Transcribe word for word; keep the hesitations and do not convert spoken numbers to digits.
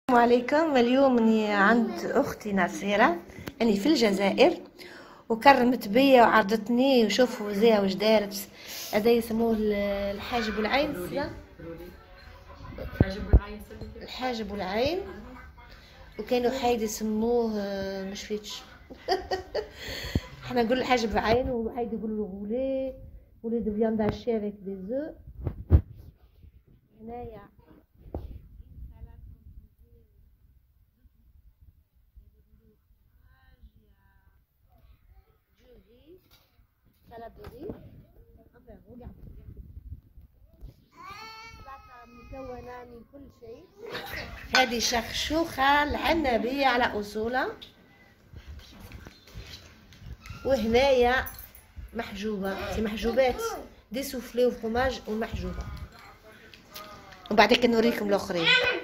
السلام عليكم. اليوم اني عند اختي نصيره اني في الجزائر وكرمت بيا وعرضتني وشوفوا زيها واش دارت. هذا يسموه الحاجب والعين. الحاجب والعين وكانوا حايد يسموه مش فيتش احنا نقول الحاجب والعين وحايد يقول له غولي غولي دو فياند هاشي افيك دي زو. هنايا salade de riz. مكونة من كل شيء. هذه شخشوخة العنبية على أصولها، وهنايا محجوبة في محجوبات دي سوفلي وفرماج ومحجوبة، وبعد كده نوريكم الآخرين.